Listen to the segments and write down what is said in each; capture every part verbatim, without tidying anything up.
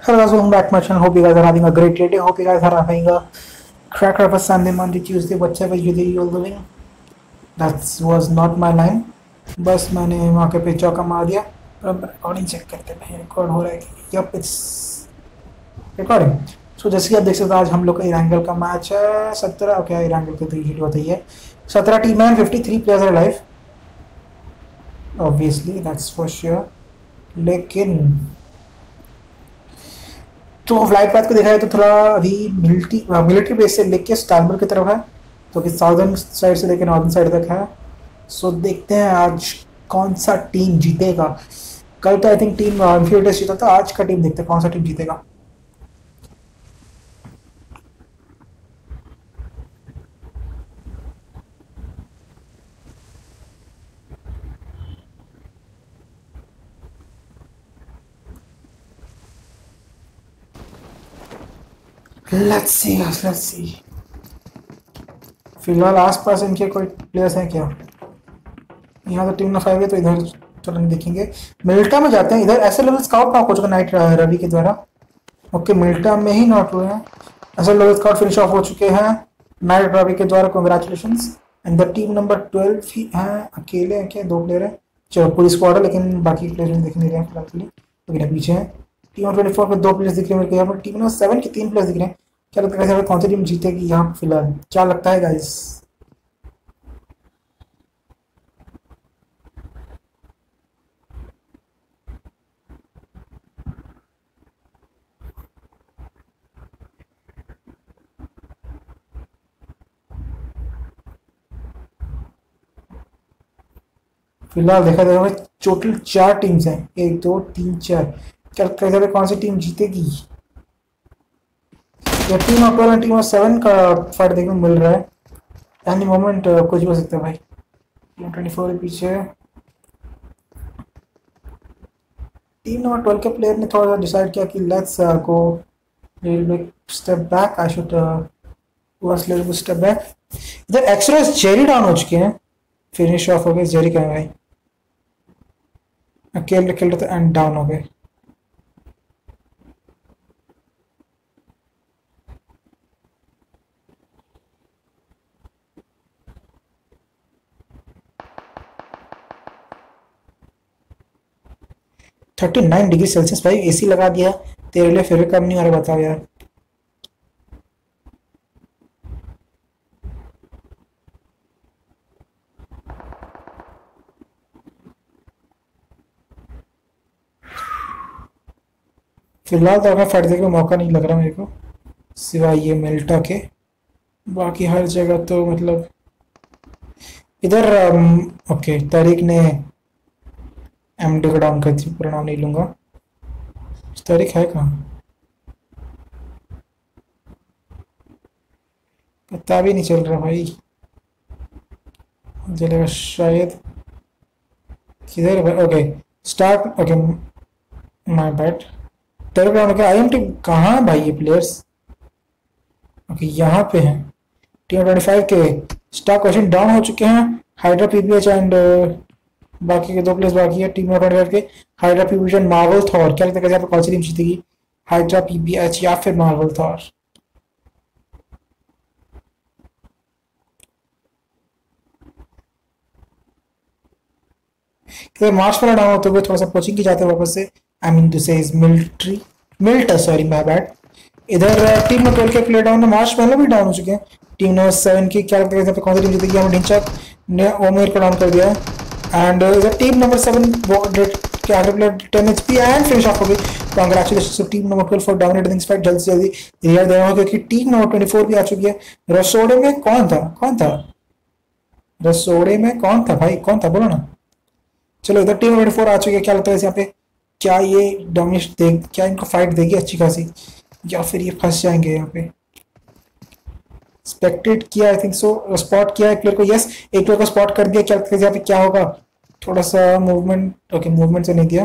Hello guys, welcome back to my channel. Hope you guys are having a great day. Hope you guys are having a cracker of a Sunday, Monday, Tuesday, whatever you do you're living. That was not my line. बस मैंने वहाँ के पे चौका मार दिया। अब recording check करते हैं, रिकॉर्ड हो रहा है कि यप इट्स रिकॉर्डिंग। सो जैसे कि आप देख सकते हो आज हम लोग का इरांगल का मैच है सत्रह ओके इरांगल की थ्री शीट होती है सत्रह टीम है fifty three players are live obviously that's for sure. लेकिन तो फ्लाइट पाथ को देखा जाए तो थोड़ा अभी मिलिट्री मिलिट्री बेस से लेके स्टारबर्ग की तरफ है, तो कि साउदर्न साइड से लेकर नॉर्दर्न साइड तक है। सो देखते हैं आज कौन सा टीम जीतेगा। कल तो आई थिंक टीम इन्फिनिटी जीता था, आज का टीम देखते हैं कौन सा टीम जीतेगा। लेट्स सी लेट्स सी फिलहाल आसपास इनके कोई प्लेयर्स हैं क्या? यहाँ तो टीम नंबर फाइव है, तो इधर चलो देखेंगे। मिल्टा में जाते हैं। इधर ऐसे लेवल स्काउट नॉक हो चुका नाइट रवि के द्वारा। ओके मिल्टा में ही नॉट हुए हैं, ऐसे लेवल स्काउट फिनिश ऑफ हो चुके हैं नाइट रवि के द्वारा। Congratulations. And the team number twelve ही हैं, अकेले हैं क्या? दो प्लेयर हैं, चलो पूरी स्क्वाड है, लेकिन बाकी प्लेयर दिख नहीं रहे हैं फिलहाल के लिए, लेकिन पीछे हैं। टीम नंबर ट्वेंटी फोर में दो प्लेयर्स दिख रहे हैं मेरे को, यहाँ पर टीम नंबर सेवन के तीन प्लेयर्स दिख रहे हैं। क्या लगता है कौन सी टीम जीतेगी यहाँ पर फिलहाल? क्या लगता है गाइस? फिलहाल देखा जाएगा टोटल चार टीम्स हैं, एक दो तीन चार। क्या लगता है कौन सी टीम जीतेगी? या team of twelve team of seven का फाइट देखने को मिल रहा है। एनी मोमेंट कुछ भी हो सकता है भाई। टीम ट्वेंटी फोर के पीछे टीम नंबर ट्वेल्व के प्लेयर ने थोड़ा सा डिसाइड किया कि let's go step back. I should was little step back. इधर एक्सरेस जेरी डाउन हो चुके हैं, फिनिश ऑफ हो गए। जेरी का भाई अकेले खेल रहे थे एंड डाउन हो गए। थर्टी नाइन डिग्री सेल्सियस भाई, एसी लगा दिया तेरे लिए फिर कम नहीं आ रहा, बताओ यार। फिलहाल तो हमें फाइट देखने का मौका नहीं लग रहा मेरे को, सिवाय ये मिल्टा के। बाकी हर जगह तो मतलब इधर ओके तारिक ने एमडी को डाउन कर दी, पूरा नाम नहीं लूंगा। तारिक है कहाँ पता भी नहीं चल रहा भाई, चलेगा शायद किधर भाई। Okay start okay my bad. तेरे ग्राउंड के आई एम टी कहाँ है भाई ये प्लेयर्स? ओके यहाँ पे हैं। टीम ट्वेंटी फाइव के स्टार क्वेश्चन डाउन हो चुके हैं, हाइड्रा पीपीएच एंड बाकी के दो प्लेयर्स बाकी है। टीम ट्वेंटी फाइव के Hydra PPH and Marvel Thor. क्या लगता है यहाँ पे कौन सी टीम जीतेगी, हाइड्रा पीपीएच या फिर मार्वल थॉर? इधर मार्च पर डाउन होते हुए थोड़ा सा कोचिंग की जाते हैं वापस से। I mean to say is military मिल्टा सॉरी माय बैड। इधर टीम नंबर ट्वेल्व के प्लेयर डाउन है, मार्च पहले भी डाउन हो चुके हैं। टीम नंबर सेवन की क्या लगता है यहाँ पे कौन सी टीम जीतेगी? यहाँ ढिंचक ने ओमेर को डाउन कर दिया है। एंड इधर टीम नंबर सेवन के आखिरी player ten HP and finish off हो गई। Congratulation team number twelve for downloading this fight. जल्दी से जल्दी रियल देना होगा क्योंकि टीम नंबर ट्वेंटी फोर भी आ चुकी है। रसोड़े में कौन था कौन था रसोड़े में कौन था भाई, कौन था बोलो ना। चलो इधर टीम ट्वेंटी फोर आ चुकी है। क्या लगता है यहाँ पे क्या ये डोमिनेट दे, क्या इनको फाइट देगी अच्छी खासी, या फिर ये फंस जाएंगे यहाँ पे? स्पेक्टेट किया आई थिंक सो, स्पॉट किया एक प्लेयर को, यस एक प्लेयर को स्पॉट कर दिया। क्या लगता है यहाँ पे क्या होगा? थोड़ा सा मूवमेंट ओके मूवमेंट से नहीं दिया।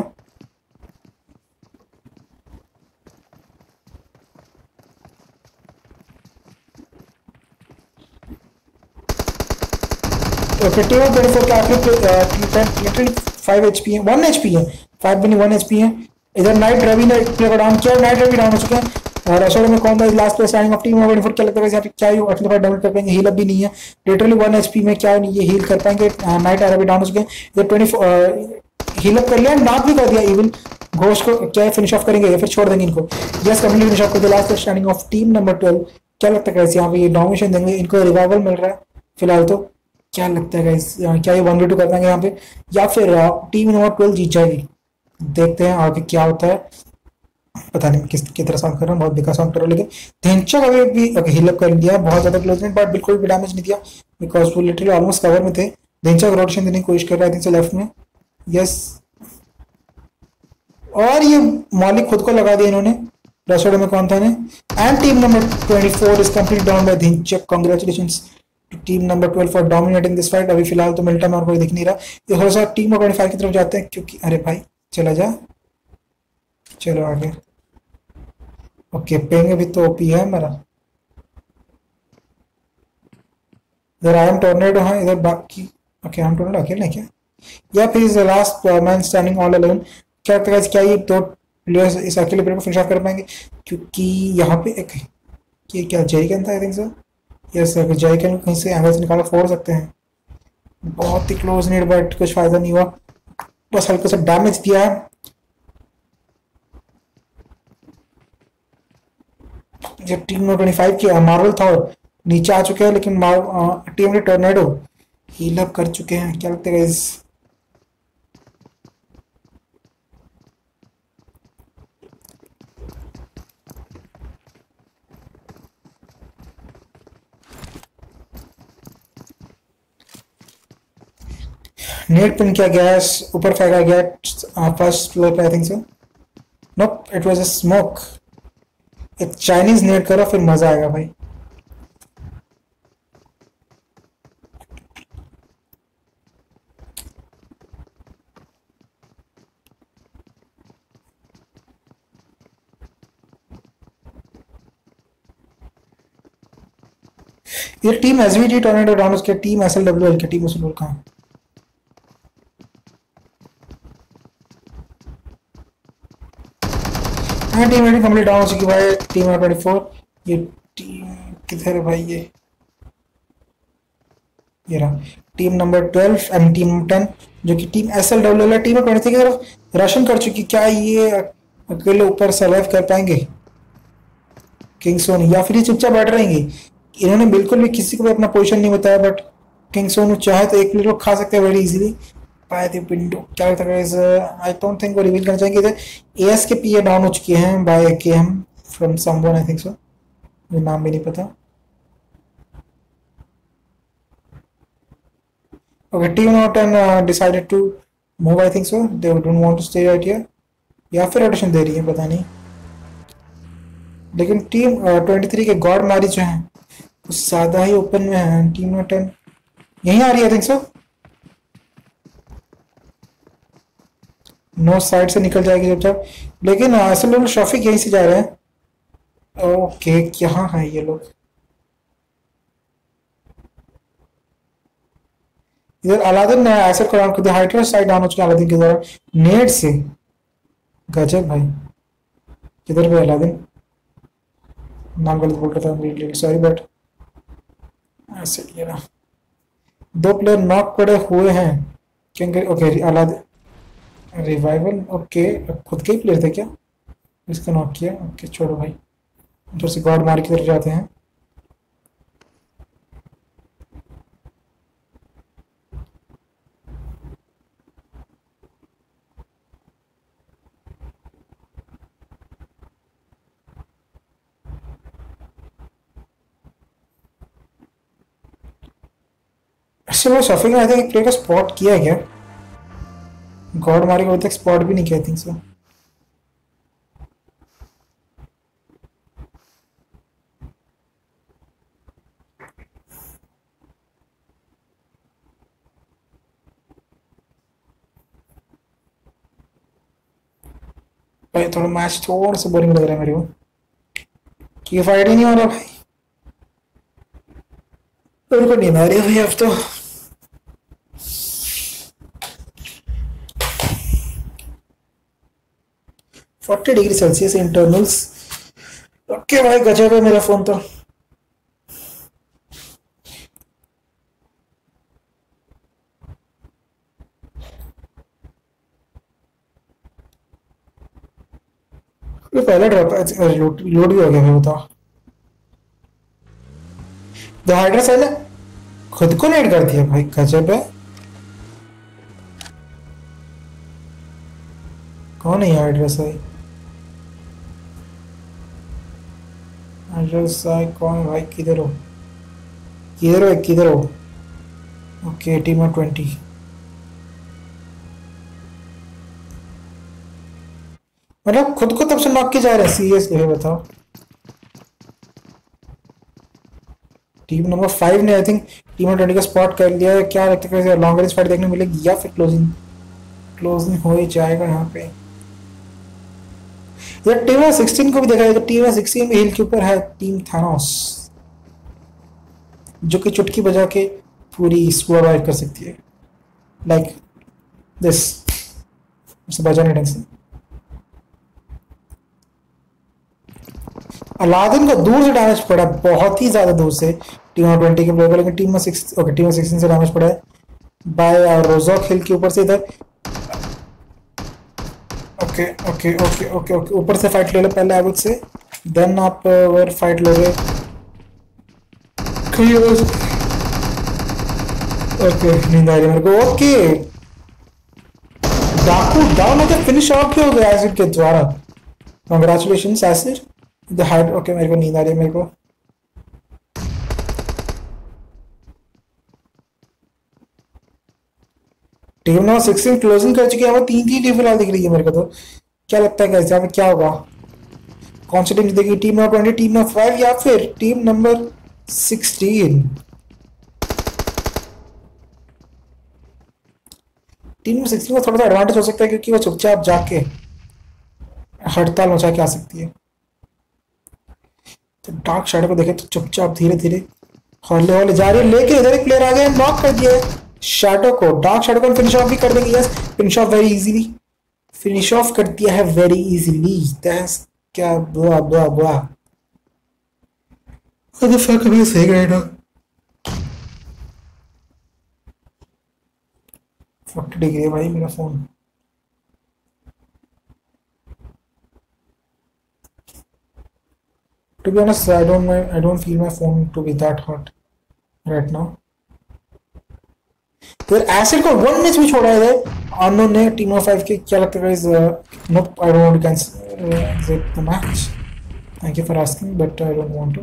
ओके टीम ट्वेंटी फोर के आखिरी लिटरली फाइव एचपी है, वन एचपी है, फाइव भी नहीं वन एचपी है। इधर नाइट रवि ने एक प्लेयर को डाउन किया, नाइट रवि डाउन हो चुके हैं। और रसोड़ में कौन था last player standing of team twenty four, क्या लगता है क्या ये अगली बार डबल कर पाएंगे? हील अप भी नहीं है, लिटरली वन एचपी में क्या ये हील कर पाएंगे? नाइट रवि डाउन हो चुके हैं। इधर ट्वेंटी हील अप कर लिया, नॉक भी कर दिया इविल घोष को। क्या फिनिश ऑफ करेंगे या फिर छोड़ देंगे इनको? यस कंप्लीट फिनिश ऑफ कर दिया last standing of team number twelve. क्या लगता है गाइस यहाँ पे ये डोमिनेशन देंगे? इनको रिवाइवल मिल रहा है फिलहाल तो। क्या लगता है गाइस क्या ये वन वी टू कर पाएंगे यहाँ पे या फिर टीम नंबर ट्वेल्व जीत जाएगी? देखते हैं आगे क्या होता है। पता नहीं किस की तरह साउंड कर रहा हूँ, बहुत बेकार साउंड कर रहा हूँ। लेकिन धेंचक अभी भी हील अप कर दिया, बहुत ज्यादा क्लोज नहीं बट बिल्कुल भी डैमेज नहीं दिया बिकॉज वो लिटरली ऑलमोस्ट कवर में थे। धेंचक रोटेशन देने की कोशिश कर रहा है लेफ्ट में। यस और ये मौलिक खुद को लगा दिया इन्होंने। रसोड़े में कौन था ने? And team number twenty four is complete down by Dhinchak. Congratulations to team number twelve for dominating this fight. अभी फिलहाल तो मिल्टन और कोई दिख नहीं रहा। ये थोड़ा सा टीम नंबर ट्वेंटी फाइव की तरफ जाते हैं क्योंकि अरे भाई चला जा, चलो आगे। ओके पेंगे भी तो ओपी है हमारा। इधर आई एम टोर्नेडो है, इधर बाकी ओके आई एम टोर्नेडो अकेले क्या या फिर is the last man standing all alone? क्या लगता है क्या ये दो प्लेयर्स इस अकेले प्लेयर को फिनिश ऑफ कर पाएंगे? क्योंकि यहाँ पे एक ये क्या जयकन था आई थिंक सो। यस अगर जयकन कहीं से एंगल से निकाला फोड़ सकते हैं। बहुत ही क्लोज नीड बट कुछ फायदा नहीं हुआ, बस हल्का सा डैमेज दिया है। जो टीम नंबर ट्वेंटी फाइव की मार्वल था नीचे आ चुके हैं लेकिन टीम ने टोर्नेडो हील अप कर चुके हैं। क्या लगता है गाइस? नेट पिन किया गया, ऊपर फेंका गया फर्स्ट फ्लोर पे I think so. Nope it was a smoke. एक चाइनीज नेट करो फिर मजा आएगा भाई। ये टीम एसवीटी टोर्नेडो डाउन उसके टीम एसएलडब्ल्यूएल की टीम उसमें कहाँ? हाँ टीम एडी कंप्लीट डाउन हो चुकी भाई। टीम नंबर ट्वेंटी फोर ये टीम किधर है भाई? ये ये रहा team number twelve and team number ten जो कि टीम एसएलडब्ल्यूएल है। टीम ट्वेंटी थ्री की तरफ रशन कर चुकी। क्या ये अकेले ऊपर सर्वाइव कर पाएंगे किंगसोन या फिर ये चुपचाप बैठ रहेंगे? इन्होंने बिल्कुल भी किसी को भी अपना पोजीशन नहीं बताया बट किंगसोन चाहे तो एक प्लेयर को खा सकते हैं very easily by the window. क्या लगता है आई डोंट थिंक वो रिवील करना चाहेंगे। इधर एएस के पीए डाउन हो चुके हैं by KM from someone I think so, मुझे नाम भी नहीं पता। Okay team number ten decided to move I think so, they don't want to stay right here या फिर रोटेशन दे रही है पता नहीं। लेकिन टीम ट्वेंटी थ्री के गॉड मारी जो है कुछ ज्यादा ही ओपन में है। टीम नंबर टेन यहीं आ रही है I think so. No side से निकल जाएगी जब जब, लेकिन असल लोग शॉफिक यहीं से जा रहे हैं। ओके यहाँ है ये लोग। इधर अलादीन ने ऐसे कुरान खुद हाइड्रा साइड डाउन हो चुका अलादीन के द्वारा नेट से। गजब भाई। किधर पे अलादीन? नाम गलत बोल रहा था सॉरी बट ऐसे ये ना दो प्लेयर नॉक पड़े हुए हैं क्योंकि ओके अलादीन रिवाइवल। ओके खुद के ही प्लेयर थे क्या इसका नॉक किया? ओके छोड़ो भाई, उधर से गॉड मार की तरफ जाते हैं। अच्छा वो शफिक ने आई थिंक एक प्लेयर को स्पॉट किया है क्या? गॉड मारे को अभी तक स्पॉट भी नहीं किया आई थिंक सो। भाई थोड़ा मैच थोड़ा सा बोरिंग लग रहा है मेरे को कि फाइट ही नहीं हो रहा भाई। मेरे को नींद आ रही है भाई अब तो। Forty degree celsius internals. Okay भाई गजब है मेरा फोन तो। ये पहला ड्रॉप लोड लोड भी हो गया मैं बताओ। द हाइड्रा साइल खुद को नेट कर दिया भाई गजब है। कौन है हाइड्रा साइल? हाइड्रा साइल कौन है भाई? किधर हो किधर हो किधर हो? ओके टीम में ट्वेंटी। मतलब खुद को तब से नॉक के जा रहे हैं सीरियसली है बताओ। टीम नंबर फाइव ने आई थिंक टीम ट्वेंटी का स्पॉट कर लिया है। क्या लगता है लॉन्ग रेंज फाइट देखने मिलेगी या फिर क्लोजिंग क्लोजिंग हो ही जाएगा यहाँ पे। यार टीम सिक्सटीन को भी देखा जाएगा। टीम सिक्सटीन में हिल के ऊपर है टीम थानोस जो कि चुटकी बजा के पूरी स्क्वाड वाइप कर सकती है लाइक दिस। बजा नहीं ढंग से। अलादीन को दूर से डैमेज पड़ा बहुत ही ज्यादा दूर से टीम ट्वेंटी के प्लेयर को। लेकिन टीम में सिक्स ओके टीम सिक्सटीन से डैमेज पड़ा है बाय रोजॉक हिल के ऊपर से इधर। Okay okay okay okay okay ऊपर से फाइट ले लो पहले एवल से देन आप वर फाइट लोगे। ओके नींद आ रही मेरे को। ओके डाकू डाउन होकर फिनिश ऑफ भी हो गया एसिड के द्वारा। Congratulations acid the hide. Okay मेरे को नींद आ रही है मेरे को। टीम नंबर सिक्सटीन क्लोजिंग कर चुकी है। वो तीन तीन टीम फिलहाल दिख रही है मेरे को तो। क्या लगता है कैसे यहाँ पे क्या होगा? कौन सी टीम जीतेगी? Team number twenty team number five या फिर team number sixteen? Team number sixteen को थोड़ा सा एडवांटेज हो सकता है क्योंकि वो चुपचाप जाके हड़ताल मचा के आ सकती है। तो डार्क शैडो को देखे तो चुपचाप धीरे धीरे हौले हौले जा रही है लेके इधर एक प्लेयर आ गया नॉक कर दिया है शैडो को। डार्क शैडो को फिनिश ऑफ भी कर देंगे। Yes finish off very easily finish off कर दिया है वेरी इजीली। दैट्स क्या बुआ बुआ बुआ व्हाट द फक अभी सही राइट नाउ। फोर्टी डिग्री है भाई मेरा phone. To be honest, I don't I don't feel my phone to be that hot right now. फिर एसिड को वन मैच में छोड़ा है अननोन ने टीम ऑफ फाइव के। क्या लगता है guys? Nope I don't want to cancel the match. Thank you for asking but I don't want to.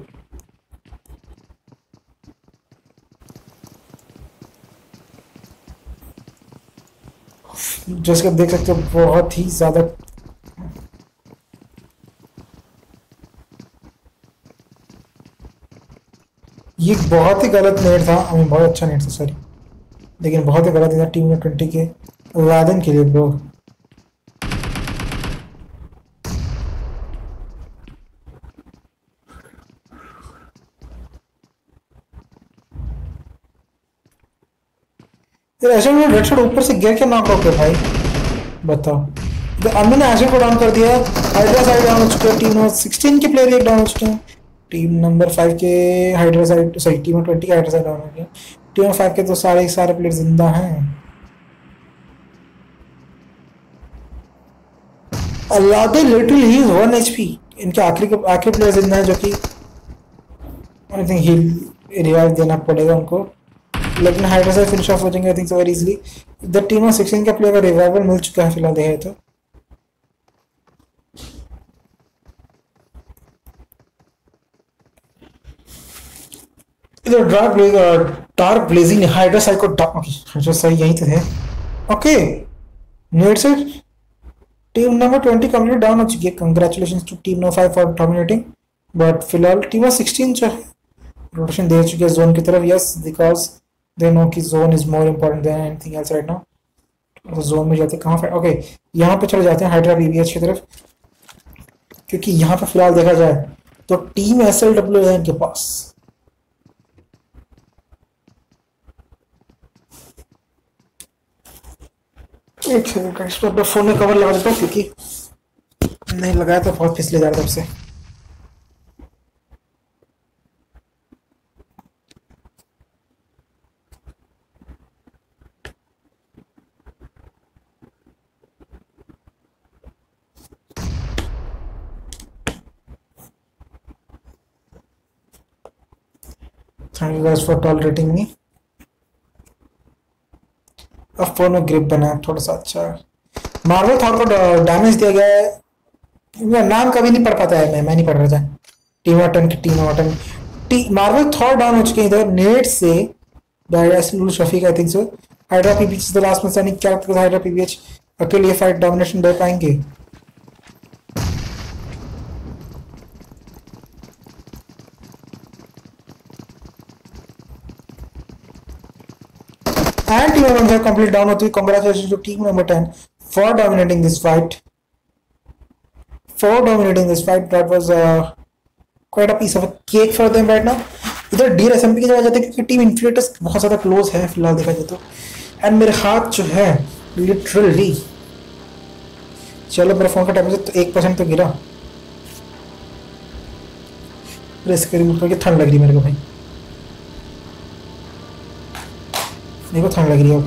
जैसे आप देख सकते हो बहुत ही ज्यादा ये बहुत ही गलत नेट था। हमें बहुत अच्छा नेट था सॉरी लेकिन बहुत ही गलत था टीम में ट्वेंटी के अलादीन के लिए ब्रो। एसिड में रेड शॉट ऊपर से गिर के नॉक आउट है भाई बताओ। तो अम्मी ने एसिड को डाउन कर दिया। हाइड्रा साइड डाउन हो चुके हैं। टीम नंबर सिक्सटीन के प्लेयर एक डाउन हो चुके हैं। टीम नंबर फाइव के hydra side sorry team number twenty के हाइड्रा साइड डाउन हो गया। टीम नंबर फाइव के तो सारे सारे प्लेयर जिंदा हैं। Aladdin literally he is one HP. इनके आखिरी आखिरी प्लेयर जिंदा है जो कि आई थिंक ही रिवाइव देना पड़ेगा उनको। लेकिन हाइड्रा साइड फिनिश ऑफ हो जाएंगे I think so very easily. The team of sixteen का प्लेयर का रिवाइवल मिल चुका है फिलहाल देखे तो। इधर dark dark blazing hydra side को हाइड्रा साइड यहीं तो है। ओके नेट से team number twenty complete down हो चुकी है। Congratulations to team number five for dominating. But फिलहाल टीम नंबर सिक्सटीन जो है रोटेशन दे चुकी है जोन की तरफ। यस बिकॉज दे नो कि zone is more important than anything else right now. Zone में जाते कहाँ पे? ओके यहाँ पे चले जाते हैं हाइड्रा पीवीएच की तरफ क्योंकि यहाँ पे फिलहाल देखा जाए तो टीम एस एल डब्ल्यू है इनके पास। एक सेकंड गाइस मैं अपना फोन में कवर लगा देता हूँ क्योंकि नहीं लगाया तो बहुत फिसले जा रहा तब से। Thank you guys for tolerating me. अब फोन में ग्रिप बना है थोड़ा सा अच्छा। मार्वल थॉर को डैमेज दिया गया है। मेरा नाम कभी नहीं पढ़ पाता है, मैं मैं नहीं पढ़ रहा था। टीम ऑटन की टीम ऑटन टी मार्वल थॉर डाउन हो चुके हैं इधर नेट से by Shafiq I think so. Hydra PBH is the last man standing. क्या लगता है हाइड्रा पीबीएच अकेले ये फाइट डोमिनेशन दे पाएंगे? And team number five complete down होती है। Congratulations to team number ten for dominating this fight. For dominating this fight, that was uh, quite a piece of a cake for them right now. इधर D S M P की जगह जाते हैं क्योंकि team इन्फिनिटस बहुत ज़्यादा close है फिलहाल देखा जाए तो। एंड मेरे हाथ जो है लिटरली, चलो मेरे फोन का टेम्परेचर तो एक परसेंट तो गिरा। प्रेस करी मुझको कि ठंड लग रही है मेरे को भाई, मेरे को ठंड लग रही है अब।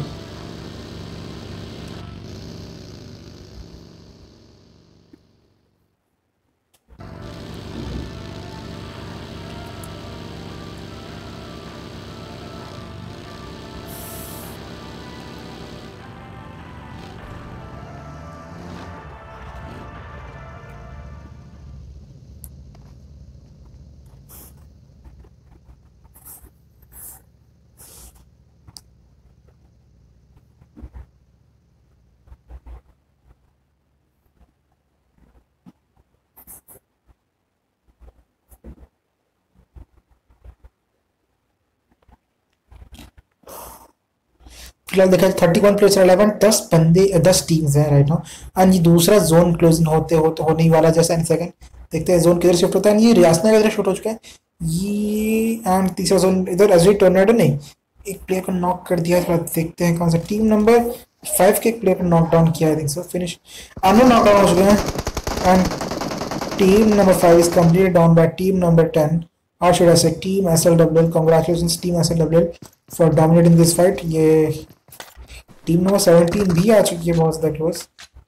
फिलहाल देखा थर्टी वन प्लेस इलेवन, दस बंदे दस टीम्स हैं राइट नाउ। एंड ये दूसरा जोन क्लोजिंग होते हो तो होने ही वाला जैसा एनी सेकंड। देखते हैं जोन किधर शिफ्ट होता है। ये रियासना का इधर शिफ्ट हो चुका है ये। एंड तीसरा जोन इधर एजरी टोर्नेडो ने एक प्लेयर को नॉक कर दिया। थोड़ा देखते हैं कौन सा टीम नंबर फाइव के एक प्लेयर को नॉक डाउन किया है। सो फिनिश अनो नॉक डाउन हो चुके हैं। And team number five is completed down by team number ten, और should I say team S L W L. Congratulations team S L W L for dominating this fight. ये team number seventeen भी आ चुकी है बहुत ज़्यादा close,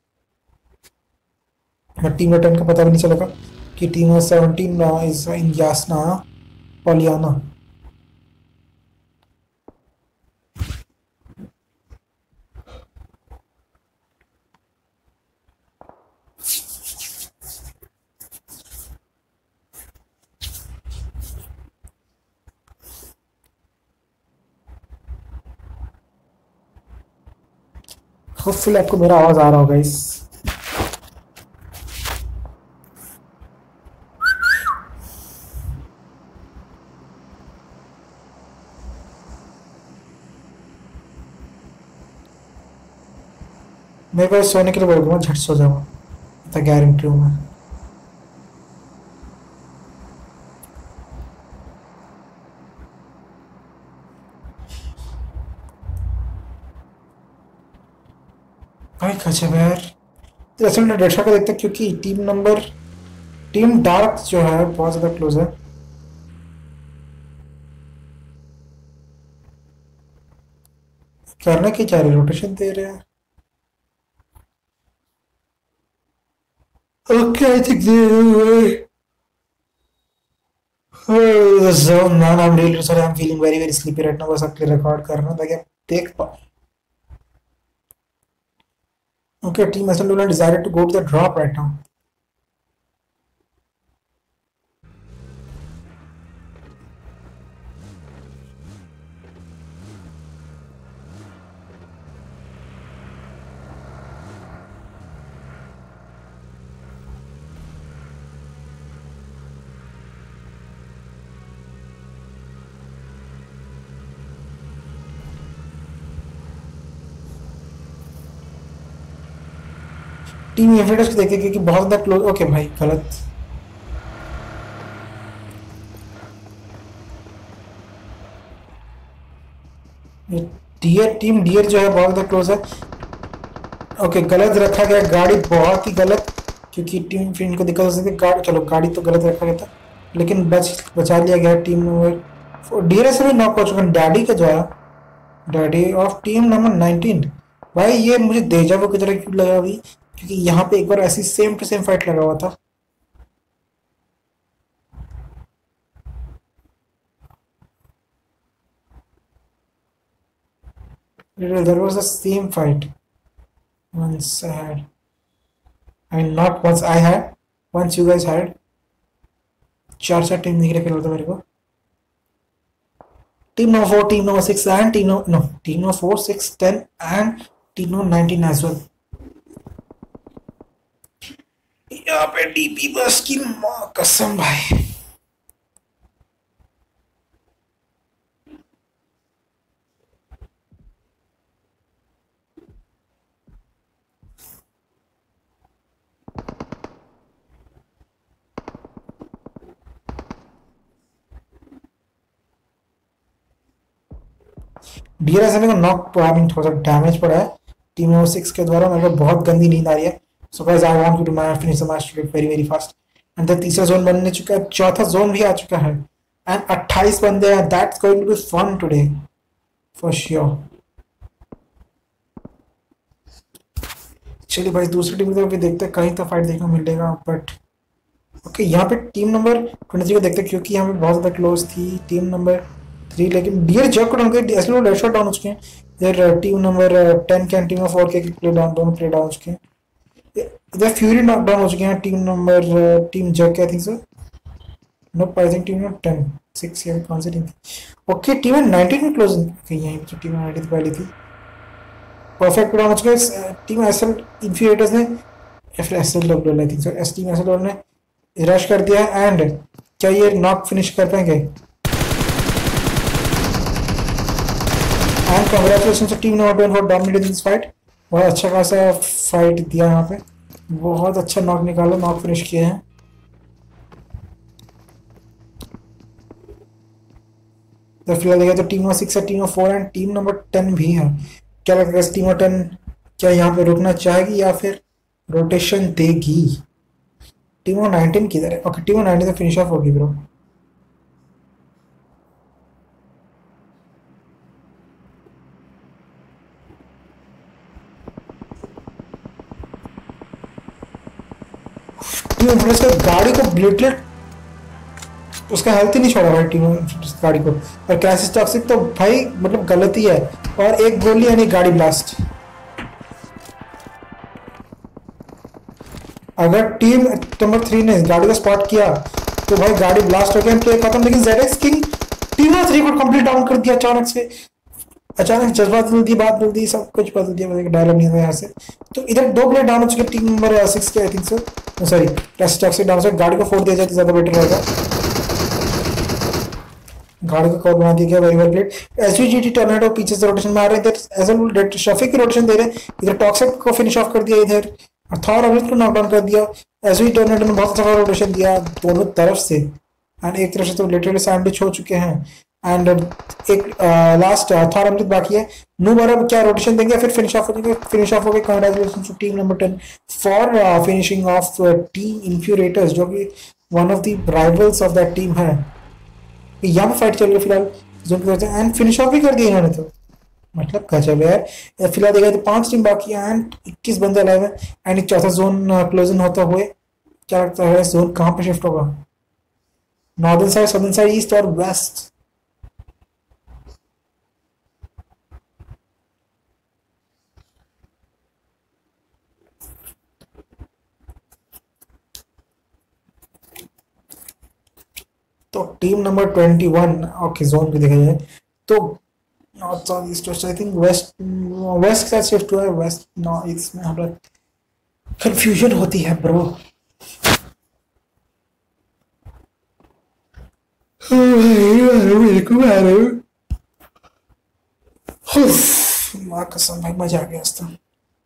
but team number ten का पता भी नहीं चलेगा कि team number seventeen is in यासना पॉलियाना। होपफुली आपको मेरा आवाज आ रहा होगा इस मेरे को सोने के लिए बोल दूंगा, झट सो जाऊंगा, इतना गारंटी हूँ मैं। भाई खचे में यार असल में डेढ़ सौ का देखते हैं क्योंकि टीम नंबर टीम डार्क जो है बहुत ज़्यादा क्लोज है। करना क्या चाह रहे, रोटेशन दे रहे हैं। Okay I think zone man, I'm really sorry, I'm feeling very very sleepy right now। बस अकेले रिकॉर्ड कर रहा हूँ ताकि आप देख पाओ। Okay, team S L W decided to go to the drop right now. Team Infinitus को देखते क्योंकि बहुत ज़्यादा क्लोज। ओके भाई गलत, डियर टीम डियर जो है बहुत ज़्यादा क्लोज है। ओके गलत रखा गया गाड़ी, बहुत ही गलत, क्योंकि टीम फिर इनको दिक्कत हो सकती है। गाड़ी चलो गाड़ी तो गलत रखा गया था लेकिन बच बचा लिया गया टीम नंबर डीरे से भी नॉक हो चुका है। डैडी का जो है daddy of team number nineteen. भाई ये मुझे डेजावू की तरह क्यों लगा अभी, क्योंकि यहाँ पे एक बार ऐसी सेम टू सेम फाइट लगा हुआ था। There was the same fight once I had. I mean, not once I had, once you guys had. चार चार टीम दिख रहे फिलहाल तो मेरे को। Team number four, team number six and team number no team number four six ten and team number nineteen as well. यहाँ पे डीपी बस की माँ कसम भाई। डीआरएस को नॉक आई मीन थोड़ा सा डैमेज पड़ा है टीम नंबर सिक्स के द्वारा। मेरे को बहुत गंदी नींद आ रही है। So guys I want you to match finish the match very very fast. And the तीसरा जोन बनने चुका है, चौथा जोन भी आ चुका है एंड अट्ठाईस बंदे हैं। That's going to be fun today for sure. चलिए भाई दूसरी टीम की तरफ भी देखते हैं, कहीं तो फाइट देखने को मिलेगा। बट ओके यहाँ पे टीम नंबर ट्वेंटी थ्री को देखते हैं क्योंकि यहाँ पे बहुत ज़्यादा क्लोज थी टीम नंबर थ्री। लेकिन डियर जग को डाउन कर असली लोग डेड शॉट डाउन हो चुके हैं। इधर टीम नंबर टेन के टीम नंबर फोर के प्ले डाउन दोनों प्ले डाउन हो चुके हैं। इधर फ्यूरी नॉक डाउन हो चुके हैं टीम नंबर टीम जग के I think so no I think team number ten six या कौन सी टीम थी। ओके टीम नंबर नाइनटीन में क्लोज ओके यहीं पे टीम नंबर नाइनटीन पहली थी। परफेक्ट डाउन हो चुके हैं टीम एसएल इन्फ्यूरेटर्स ने या फिर SL W I think so S team SL ने रश कर दिया एंड क्या ये नॉक फिनिश कर पाएंगे। And congratulations to team number ten for dominating this fight. बहुत अच्छा खासा फाइट दिया यहाँ पे, बहुत अच्छा नॉक निकाला, नॉक फिनिश किए हैं। तो फिलहाल देखा तो टीम नंबर सिक्स है, team number four and team number ten भी है। क्या लगता है टीम नंबर टेन क्या यहाँ पे रुकना चाहेगी या फिर रोटेशन देगी। टीम नंबर नाइनटीन किधर है। ओके टीम नंबर नाइनटीन तो फिनिश ऑफ होगी ब्रो। टीम इन्फ्लुएंस का गाड़ी को ब्लेटलेट उसका हेल्थ ही नहीं छोड़ा भाई टीम गाड़ी को। और क्रैश टॉक्सिक तो भाई मतलब गलती है। और एक गोली यानी गाड़ी ब्लास्ट। अगर टीम नंबर थ्री ने गाड़ी को स्पॉट किया तो भाई गाड़ी ब्लास्ट हो गया, प्ले खत्म। लेकिन Z X king team number three को कंप्लीट डाउन कर दिया अचानक से। अचानक जज्बात बदल दिए, बात बदल दी, सब कुछ बदल दिया। डायलॉग नहीं था यहाँ से। तो इधर दो प्लेयर डाउन हो चुके टीम नंबर सिक्स के I think so sorry crash toxic down से। गाड़ी को फोड़ दिया जाए तो ज्यादा बेटर रहेगा। गाड़ी को कवर बना दिया गया, very well played. SVGT tornado पीछे से रोटेशन में आ रहे हैं। इधर एजल शफीक की रोटेशन दे रहे हैं। इधर टॉक्सिक को फिनिश ऑफ कर दिया इधर और थॉर अमृत को नॉकडाउन कर दिया। एसवी टोर्नेडो ने बहुत अच्छा रोटेशन दिया दोनों तरफ से एंड एक तरफ से तो लिटरली सैंडविच हो चुके हैं। एंड एक लास्ट थॉर अमृत बाकी है। नू बरब क्या रोटेशन देंगे फिर फिनिश ऑफ हो जाएंगे। फिनिश ऑफ हो गए। Congratulation to team number ten for finishing off team Infuriators जो कि one of the rivals of that team है। यहाँ पे फाइट चल रही है फिलहाल जोन की तरफ से एंड फिनिश ऑफ भी कर दिया इन्होंने तो मतलब गजब है यार। फिलहाल देखा तो पांच टीम बाकी है एंड इक्कीस बंदे लाइव है एंड एक चौथा जोन क्लोजिंग होता हुए क्या लगता है जोन कहाँ पे शिफ्ट होगा। Northern side, southern side, east और वेस्ट। तो team number twenty one okay zone भी देखा जाए तो north south east west I think west west के साथ शिफ्ट हुआ है। वेस्ट नॉर्थ ईस्ट में हमारा कंफ्यूजन होती है ब्रो। माँ कसम भाई मजा आ गया इस तरह।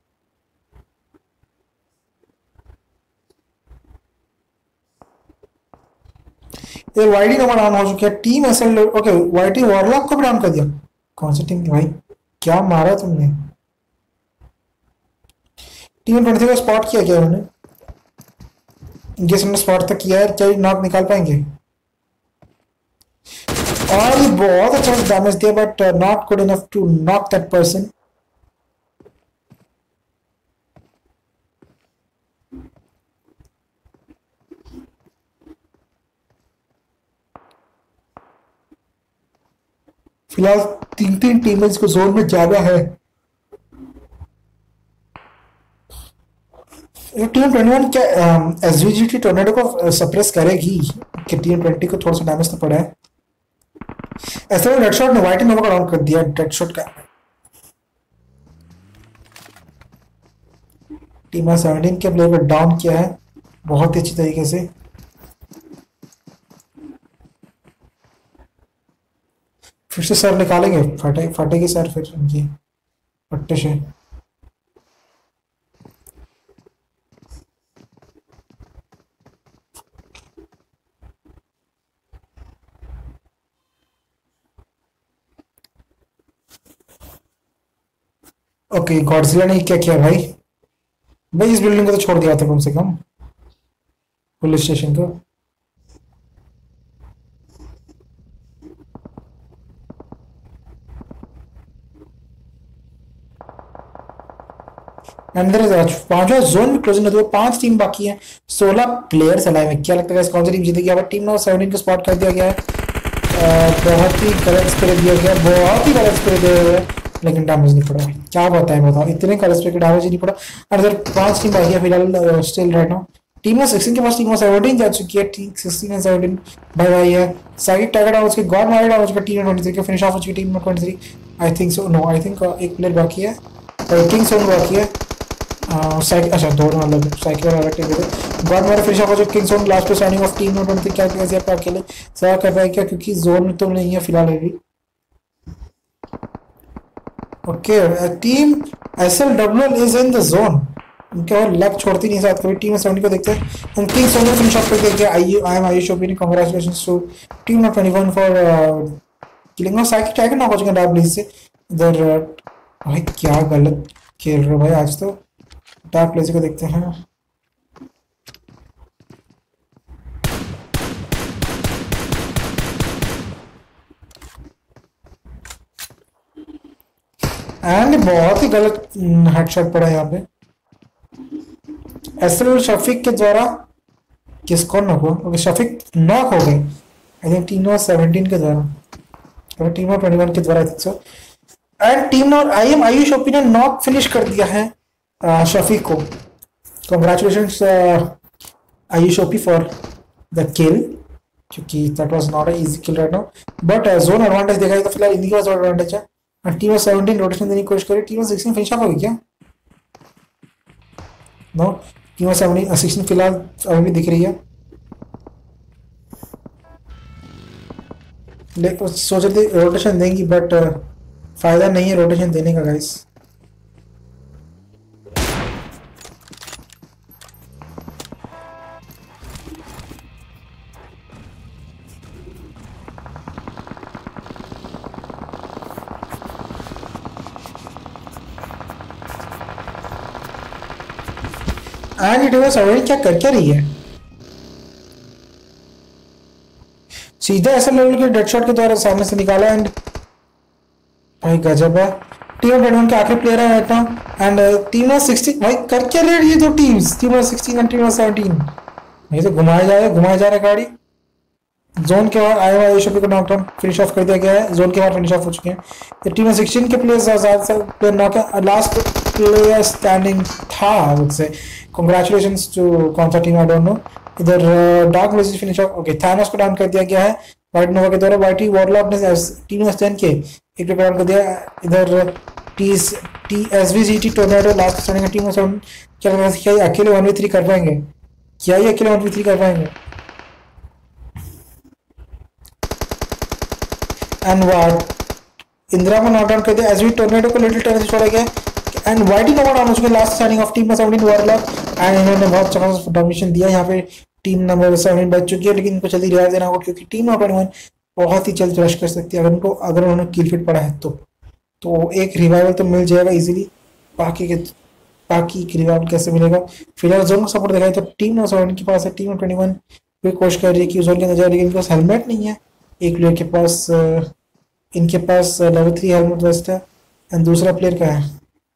ये वाईडी नंबर डाउन हो चुके हैं। Team SL okay YT warlock को भी डाउन कर दिया। कौन सी टीम थी भाई, क्या मारा तुमने। टीम ट्वेंटी को स्पॉट किया क्या उन्होंने। इनके सामने स्पॉट तक किया है, क्या नॉक निकाल पाएंगे? और ये बहुत अच्छा डैमेज दिया but not good enough to knock that person. फिलहाल तीन तीन टीममेट्स को जोन में जाना है। टीम ट्वेंटी वन क्या एसवीजीटी टोर्नेडो को सप्रेस करेगी कि टीम ट्वेंटी को थोड़ा सा डैमेज तो पड़ा है। ऐसे में डेड शॉट ने वाइट नोवा को डाउन कर दिया। डेड शॉट का टीम सेवनटीन के प्लेयर को डाउन किया है बहुत ही अच्छी तरीके से। फिर से सर निकालेंगे, फटे फटेगी सर फिर इनकी पट्टे से। ओके गॉडजिला ने क्या किया भाई? भाई इस बिल्डिंग को तो छोड़ दिया था कम से कम, पुलिस स्टेशन को। अंदर पांचवा जोन में क्लोजिंग होती है, पांच टीम बाकी है, सोलह प्लेयर्स अलाइव है। क्या लगता है कौन सी टीम जीतेगी? अब टीम नंबर सेवनटीन को स्पॉट कर दिया गया है। बहुत ही गलत स्प्रे दिया गया, बहुत ही गलत स्प्रे दिया गया, लेकिन डैमेज नहीं पड़ा। क्या बताएं बताओ, इतने गलत स्प्रे के डैमेज ही नहीं पड़ा। और इधर पांच टीम बाकी है फिलहाल still right now. Team number sixteen के पास टीम नंबर सेवनटीन जा चुकी है। टीम सिक्सटीन एंड सेवनटीन भाई भाई है। साइड टैगड आउट के गॉड मार्ड आउट का टीम नंबर ट्वेंटी थ्री का फिनिश ऑफ हो चुकी है। Team number twenty three I think so, no I think एक प्लेयर बाकी है और किंग सोन बाकी है। साइकिल अच्छा दोनों अलग साइकिल और अलग टीम है। गॉड मार्ड फिनिश ऑफ हो चुकी है। किंग सोन लास्ट पे signing off team number twenty three. क्या कैसे आप अकेले सवाल कर पाए क्या? क्योंकि जोन में तो नहीं है फिलहाल अभी। Okay team SLW is in the zone. उनके और लक छोड़ती नहीं साथ कभी। टीम सेवेंटी को देखते हैं। हम किंग सोन को फिनिश ऑफ कर देखते हैं। I I am Ayush OP, congratulations to team number twenty one for killing off cycle tag ना हो चुका डाब प्लीज से इधर। भाई क्या गलत खेल रहे हो भाई आज तो। डार्क प्लेस को देखते हैं। एंड बहुत ही गलत हेडशॉट पड़ा यहाँ पे एसएल शफीक के द्वारा। किसको नॉक हुआ? ओके शफीक नॉक हो गए I think team number seventeen के द्वारा, और टीम नंबर ट्वेंटी वन के द्वारा I think so. And team number I am Ayush OP ने नॉक फिनिश कर दिया है शफीक को। Congratulations Ayush OP for the kill, क्योंकि that was not a easy kill right now. But zone advantage देखा जाए तो फिलहाल इनके पास एडवांटेज है। टीम सेवनटीन रोटेशन देने की कोशिश करी। टीम सिक्सटीन फिनिश ऑफ होगी क्या? नो, टीम सेवनटीन सिक्सटीन फिलहाल अभी भी दिख रही है। लेकिन सोच रहे थे रोटेशन देंगी बट फायदा नहीं है रोटेशन देने का guys. And it was already क्या कर क्या रही है? सीधा ऐसा लेवल के डेड शॉट के द्वारा सामने से निकाला। एंड भाई गजब है। टीम ट्वेंटी वन के आखिरी प्लेयर है रहता हूँ। एंड टीम सिक्सटीन भाई कर क्या रही है ये दो teams, team sixteen and team seventeen. ये तो घुमाया जा रहा है घुमाया जा रहा है गाड़ी। जोन के बाहर आया हुआ एशोपी को नॉकडाउन फिनिश ऑफ कर दिया गया है। जोन के बाहर फिनिश ऑफ हो चुके हैं। टीम सिक्सटीन के प्लेयर्स ज्यादा प्लेयर नॉक है। लास्ट प्लेयर स्टैंडिंग था मुझसे। कांग्रेचुलेशंस टू कौन सा टीम आई डोंट नो। इधर dark blazes finish off okay Thanos को डाउन कर दिया गया है वाइट नोवा के द्वारा। वाइटी वॉरलॉक ने टीम स्टैंड के एक पे डाउन कर दिया। इधर T T SVGT tornado last standing team seven. क्या क्या अकेले वन वी थ्री कर पाएंगे? क्या ये अकेले वन वी थ्री कर पाएंगे? एंड वाट इंदिरा को नॉक डाउन कर दिया। एसवी टोर्नेडो को लिटिल टेनिस छोड़ा गया। एंड वाइटी नंबर डाउन हो चुके last standing of team seventeen warlock. And इन्होंने बहुत अच्छा डोमिनेशन दिया यहाँ पे। टीम नंबर सेवनटीन बच चुकी है, लेकिन इनको जल्दी रिवाइव देना होगा क्योंकि टीम नंबर ट्वेंटी वन बहुत ही जल्द रश कर सकती है अगर उनको अगर उन्होंने किल फिट पड़ा है तो तो एक रिवाइवल तो मिल जाएगा इजीली। बाकी के बाकी की रिवाइवल कैसे मिलेगा। फिलहाल जोन का सपोर्ट दिखाई तो टीम नौ सेवन के पास है, टीम ट्वेंटी वन भी कोशिश कर रही है कि जोन के अंदर जाए, लेकिन इनके पास हेलमेट नहीं है। एक प्लेयर के पास अ, इनके पास लेवल थ्री हेलमेट वेस्ट है एंड दूसरा प्लेयर का है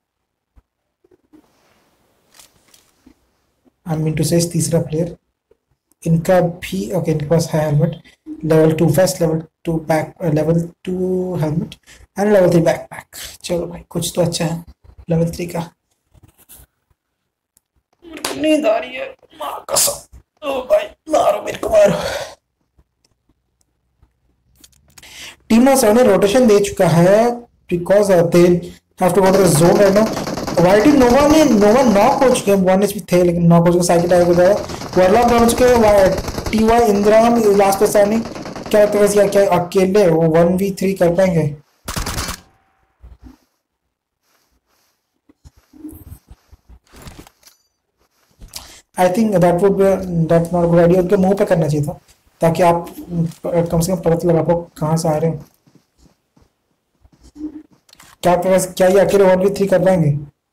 आई मीन टू से तीसरा प्लेयर इनका भी ओके, इनके पास है helmet, level two vest, level two back, level two helmet and level three backpack. चलो भाई कुछ तो अच्छा है लेवल थ्री का। नींद आ रही है माँ कसम। ओ भाई मारो मेरे को मारो। टीम नौ सेवन ने रोटेशन दे चुका है because they have to go to the zone right now. YT nova ने नोवा नॉक हो चुके हैं, वन एचपी थे लेकिन नॉक हो चुके, साइकिल टाइप हो जाए वरलॉक डाउन हो चुके हैं। टीवाई इंद्राम लास्ट पे साइनिंग क्या लगता है क्या क्या अकेले वो वन वी थ्री कर पाएंगे। I think that would be that not good idea, उनके मुंह पे करना चाहिए था ताकि आप कम से कम पता तो लगा पाओ कहाँ से आ रहे हो। क्या क्या ये अकेले वन वी थ्री कर पाएंगे।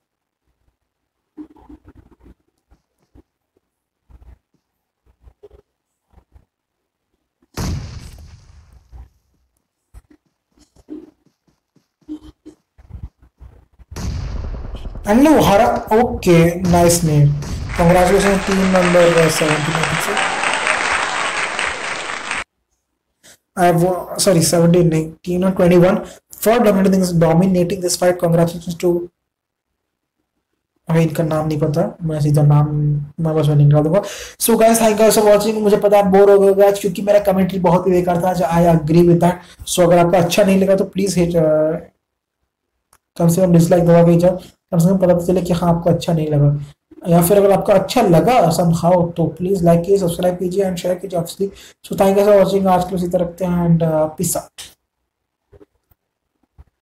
And no, Hara. Okay, nice name. Congratulations, team number uh, seventeen. I think so. I have uh, sorry, seventeen. नहीं, team number twenty-one for dominating this dominating this fight. Congratulations to. अभी इनका नाम नहीं पता, मैं सीधा नाम मैं बस मैं निकाल दूंगा। So guys thank you for watching. मुझे पता आप बोर हो गए होगा आज क्योंकि मेरा कमेंट्री बहुत ही बेकार था। I agree with that. So अगर आपको अच्छा नहीं लगा तो प्लीज हिट कम से कम डिसलाइक दबा के जाओ, कम से कम पता तो चले कि हाँ आपको अच्छा नहीं लगा। या फिर अगर आपको अच्छा लगा समहाउ तो प्लीज लाइक कीजिए, सब्सक्राइब कीजिए एंड शेयर कीजिए obviously. So thank you for watching. आज के लिए इसी तरह रखते हैं एंड पीस आउट।